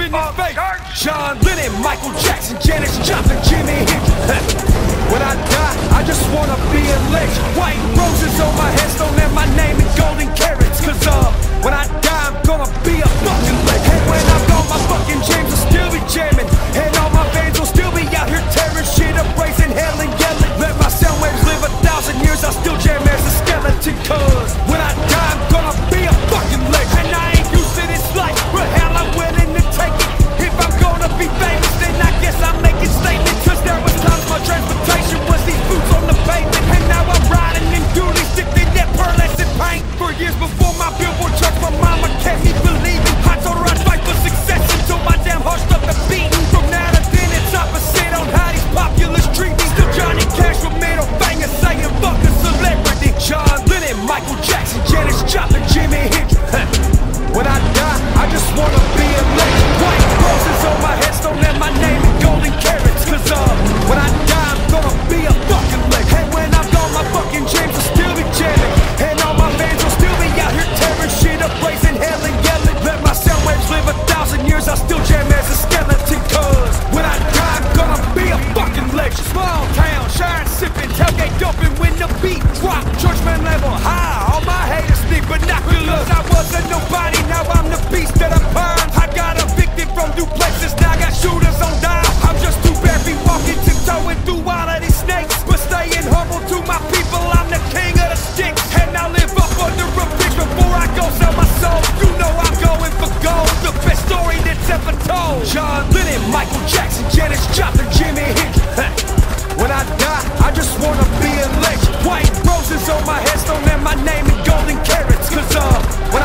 in his face. John Lennon, Michael Jackson, Janis Joplin, Jimi Hendrix. When I die, I just wanna be a legend. White roses on my headstone and my name in golden carats. Cause when I die, I'm gonna be a fucking legend. And when I'm gone, my fucking James will still be jamming, and all my fans will still be out here tearing shit up, raising hell and yelling. Let my sound waves live 1,000 years, I'll still jam as a skeleton. Cause when I die, I'm gonna be a fucking legend. And I ain't used to this life, but hell, I'm willing to take it. If I'm gonna be famous, then I guess I'm making statements. Cause there was times my transportation was these boots on the pavement, and now I'm riding in duties dipped in that pearlescent paint. For years before my billboard charts, my mama kept me believing. I told her I'd fight for success until my damn heart stopped beating. From now to then, it's opposite on how these populace treat me. Still Johnny Cash with middle finger saying fuck a celebrity. John Lennon, Michael Jackson, Janis Joplin, Jimi Hendrix. When I die, I just wanna be a legend. White roses on my headstone and my name in golden carats. Cause when I die, I'm gonna be a fucking legend. And when I'm gone, my fucking James will still be jamming, and all my fans will still be out here tearing shit up, raising hell and yelling. Let my sound waves live 1,000 years, I'll still jam as a skeleton. Cause when I die, I'm gonna be a fucking legend. Small town, shine sipping, tailgate dumping when the beat drop. Churchman level high, all my haters need binoculars. I wasn't nobody, now I'm the beast that I'm burned. I got evicted from duplexes, now I got shooters on dime. I'm just too barely walking, tiptoeing through all of these snakes, but staying humble to my people, I'm the king of the sticks. And I live up under a bridge before I go sell my soul. You know I'm going for gold, the best story that's ever told. John Lennon, Michael Jackson, Janis Joplin, Jimi Hendrix. When I die, I just wanna be a legend. White roses on my headstone and my name in golden carats. Cause